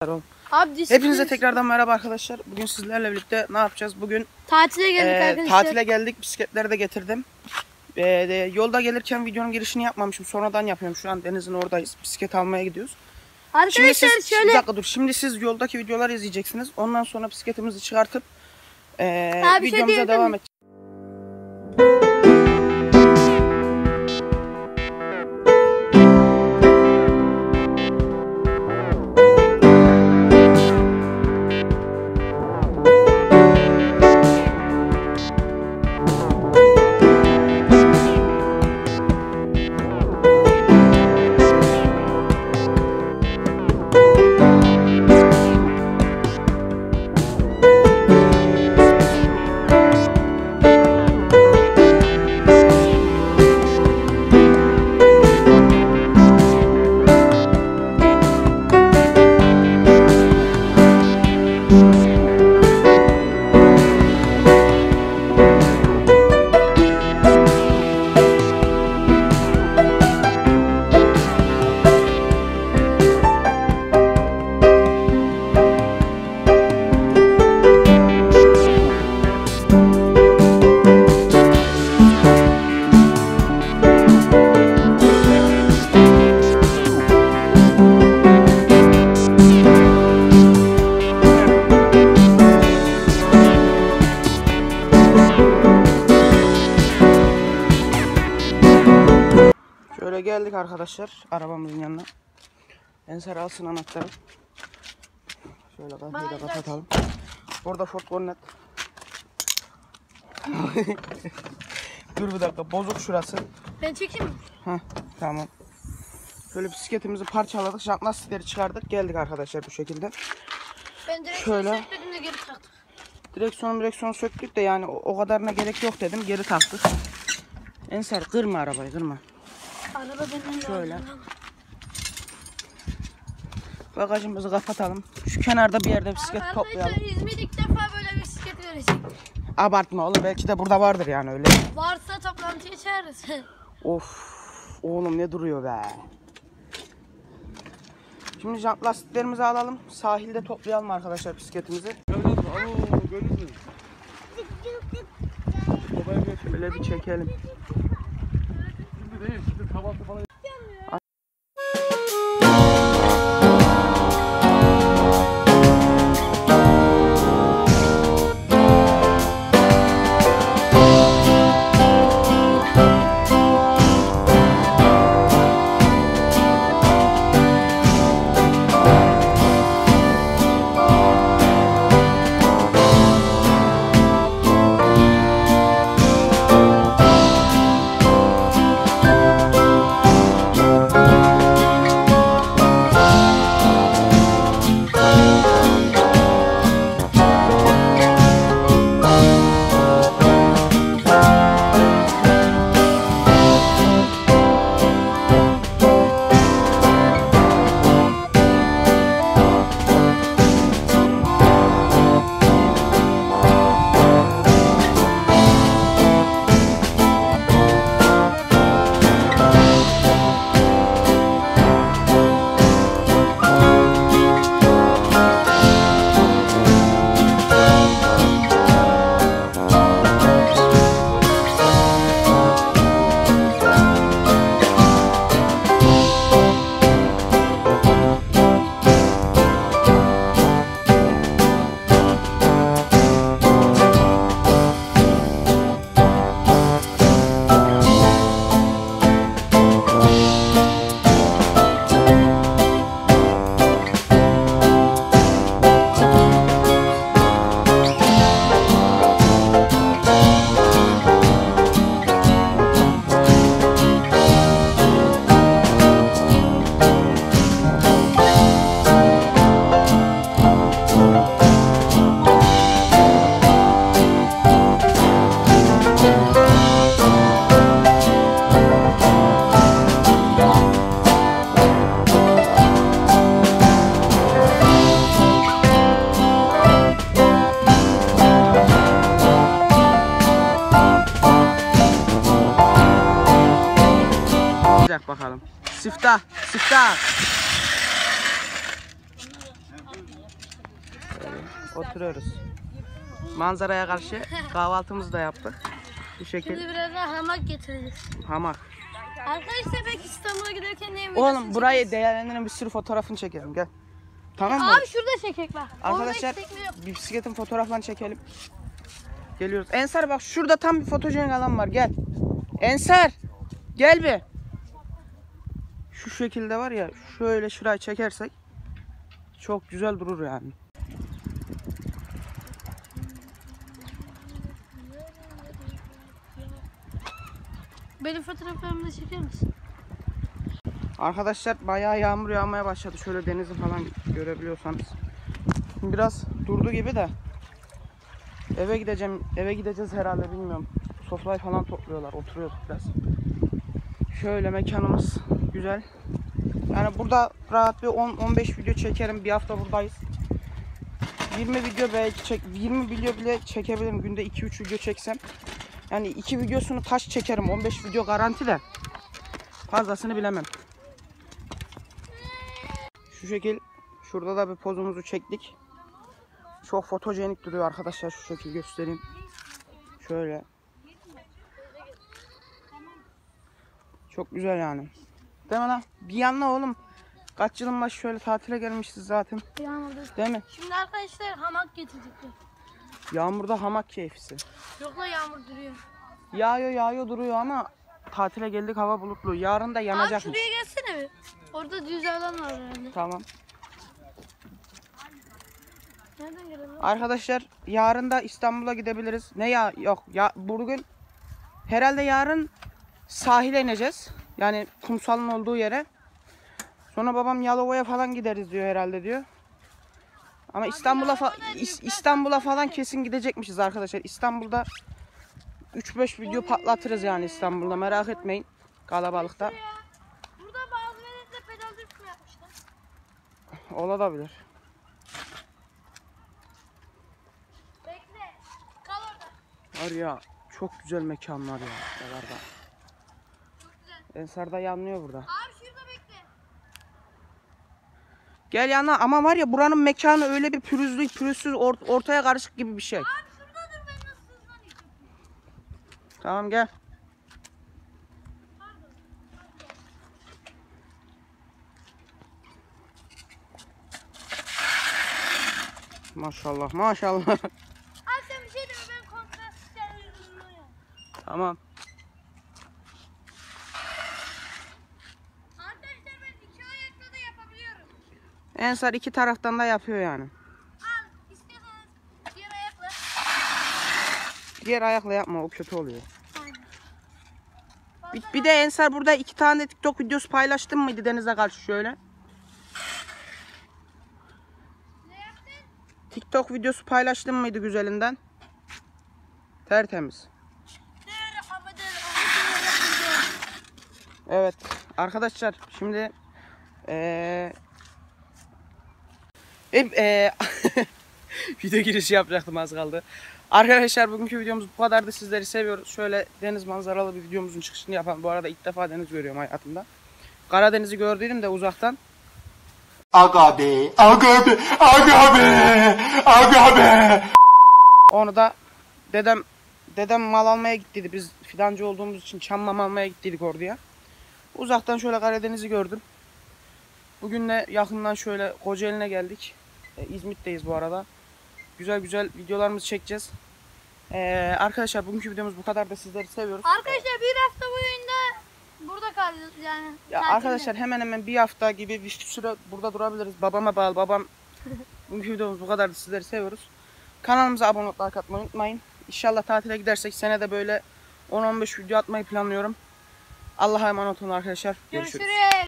Abi, hepinize tekrardan merhaba arkadaşlar. Bugün sizlerle birlikte ne yapacağız? Bugün tatile geldik arkadaşlar. Tatile geldik. Bisikletleri de getirdim. Yolda gelirken videonun girişini yapmamışım. Sonradan yapıyorum. Şu an denizin oradayız. Bisiklet almaya gidiyoruz. Arkadaşlar şöyle. Bir dakika dur. Şimdi siz yoldaki videoları izleyeceksiniz. Ondan sonra bisikletimizi çıkartıp videomuza devam edeceğiz. Şöyle geldik arkadaşlar arabamızın yanına. Ensar alsın anahtarı. Şöyle kapıyı da kapatalım. Orada Ford Cornet. Dur bir dakika, bozuk şurası. Ben çekeyim mi? Heh, tamam. Şöyle bisikletimizi parçaladık, jant lastikleri çıkardık, geldik arkadaşlar bu şekilde. Ben direksiyonu sökmedim de geri taktım. Direksiyonu söktük de yani o kadarına gerek yok dedim, geri taktık. Ensar kırma arabayı, kırma. Araba benden şöyle. Bagajımızı kapatalım. Şu kenarda bir yerde bisiklet toplayalım. Arkadaşlar İzmir ilk defa böyle bisiklet görecek. Abartma oğlum, belki de burada vardır yani öyle. Varsa toplantıya çağırırız. Of oğlum ne duruyor be. Şimdi jant lastiklerimizi alalım. Sahilde toplayalım arkadaşlar bisikletimizi. Böyle bir çekelim. Şimdi değil, şimdi kahvaltı falan. Bakalım. Siftah. Böyle oturuyoruz. Manzaraya karşı kahvaltımızı da yaptık. Bu şekil. Şimdi birazdan hamak getireceğiz. Hamak. Arkadaşlar pek İstanbul'a giderken neyin Oğlum burayı değerlendirin, bir sürü fotoğrafını çekelim, gel. Tamam mı? Abi şurada çekek bak. Arkadaşlar Orada hiç tekne yok. bir bisikletin fotoğraflarını çekelim. Geliyoruz. Ensar bak şurada tam bir fotojenik alan var, gel. Ensar gel bir. Şu şekilde var ya, şöyle şurayı çekersek çok güzel durur yani. Benim fotoğraflarımı da çeker misin? Arkadaşlar bayağı yağmur yağmaya başladı. Şöyle denizi falan görebiliyorsanız. Biraz durdu gibi de. Eve gideceğiz herhalde, bilmiyorum. Sofrayı falan topluyorlar. Oturuyorduk biraz. Şöyle mekanımız güzel. Yani burada rahat bir 10-15 video çekerim. Bir hafta buradayız. 20 video belki 20 video bile çekebilirim. Günde 2-3 video çeksem. Yani 2 videosunu taş çekerim. 15 video garanti de. Fazlasını bilemem. Şu şekil, şurada da bir pozumuzu çektik. Çok fotojenik duruyor arkadaşlar, şu şekil göstereyim. Şöyle. Çok güzel yani. Değil mi lan? Bir yanına oğlum. Kaç yılın başı şöyle tatile gelmişiz zaten. Yağmurda. Değil mi? Şimdi arkadaşlar hamak getirdik. Yağmurda hamak keyfisi. Yok la yağmur duruyor. Yağıyor duruyor ama tatile geldik, hava bulutlu. Yarın da Abi yanacakmış. şuraya gelsene bir. Orada düz alan var herhalde. Tamam. Nereden gelelim? Arkadaşlar yarın da İstanbul'a gidebiliriz. Ne ya? Yok. Ya bugün herhalde yarın sahile ineceğiz. Yani kumsalın olduğu yere. Sonra babam Yalova'ya falan gideriz diyor herhalde diyor. Ama İstanbul'a falan kesin gidecekmişiz arkadaşlar. İstanbul'da 3-5 video patlatırız yani İstanbul'da, merak etmeyin. Kalabalıkta. Burada bazı veletler pedal drift mi yapmışlar? Olabilir. Bekle. Kal orada. Var ya, çok güzel mekanlar ya buralarda. Çok güzel. Ensar'da yanlıyor burada. Abi şurada bekle. Gel yana, ama var ya buranın mekanı öyle bir pürüzsüz ortaya karışık gibi bir şey. Abi şurada dur, ben nasıl hızlanayım? Tamam gel. Maşallah maşallah. Abi sen bir şey deme, ben kontrast istiyorum. Tamam. Arkadaşlar ben iki ayakla da yapabiliyorum. Ensar iki taraftan da yapıyor yani. Al istiyorsanız diğer ayakla. Diğer ayakla yapma, o kötü oluyor. Aynen. Bir de Ensar burada 2 tane de TikTok videosu paylaştın mıydı denize karşı şöyle? Ne yaptın? TikTok videosu paylaştın mıydı güzelinden? Tertemiz. Evet arkadaşlar şimdi video girişi yapacaktım, az kaldı. Arkadaşlar bugünkü videomuz bu kadardı. Sizleri seviyoruz. Şöyle deniz manzaralı bir videomuzun çıkışını yapalım. Bu arada ilk defa deniz görüyorum hayatımda. Karadeniz'i gördüydüm de uzaktan. Aga be, aga be, aga be, aga be. Onu da dedem mal almaya gittiydi. Biz fidancı olduğumuz için çam mam almaya gittiydik oraya. Uzaktan şöyle Karadeniz'i gördüm. Bugün de yakından şöyle Kocaeli'ne geldik. İzmit'teyiz bu arada. Güzel güzel videolarımızı çekeceğiz. Arkadaşlar bugünkü videomuz bu kadar da, sizleri seviyoruz. Arkadaşlar bir hafta boyunca burada kalacağız yani. Ya tatilde. arkadaşlar hemen hemen bir hafta gibi bir süre burada durabiliriz. Babama bağlı, babam. Bugünkü videomuz bu kadar da, sizleri seviyoruz. Kanalımıza abone olmayı, like atmayı unutmayın. İnşallah tatile gidersek senede böyle 10-15 video atmayı planlıyorum. Allah'a emanet olun arkadaşlar. Görüşürüz. Görüşürüz.